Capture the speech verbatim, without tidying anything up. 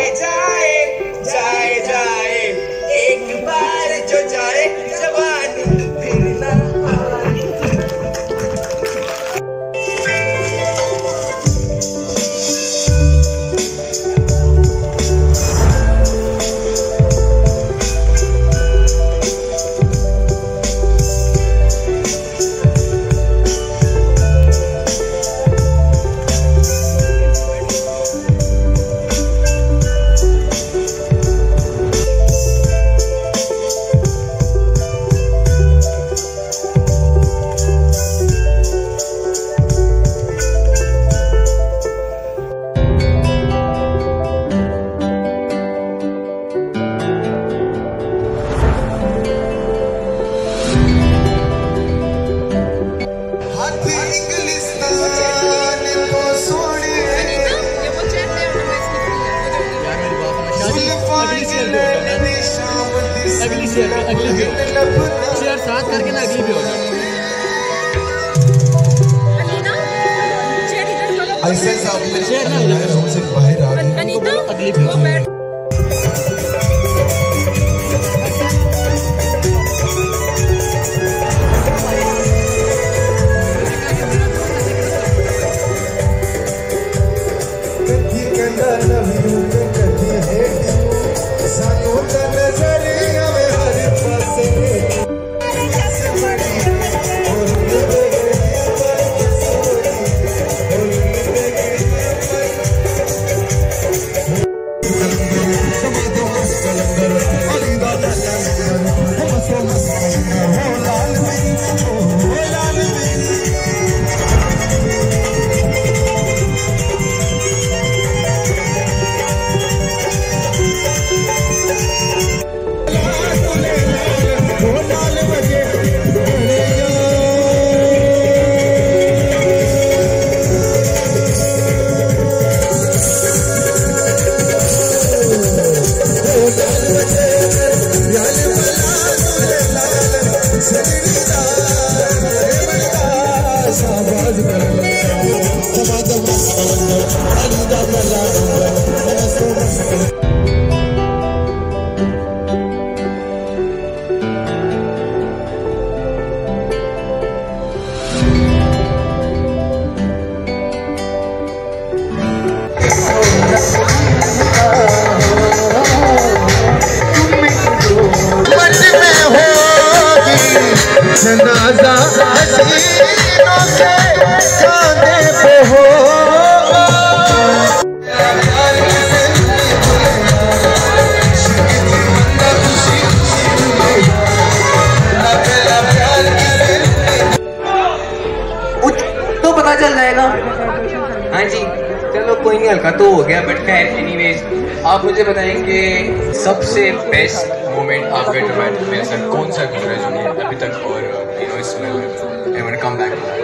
जाए जाए जाए जाए एक बार जो जाए जवानी फिर ना आए। अगली शेयर अगली भी होगी शेयर साथ करके ना अगली भी होगी ऐसे सामने शेयर ना हमसे बाहर आ गई अगली भी होगी। जनाजा हसीनों के कांधे पे हो तो पता चल जाएगा। हाँ जी चलो कोई नहीं, हल्का तो हो गया बट खैर एनीवेज आप मुझे बताएंगे सबसे बेस्ट मोमेंट आपके टोमेटो मेरे साथ कौन सा गुजरा है जो अभी तक और यू नो इसमें I want to come back.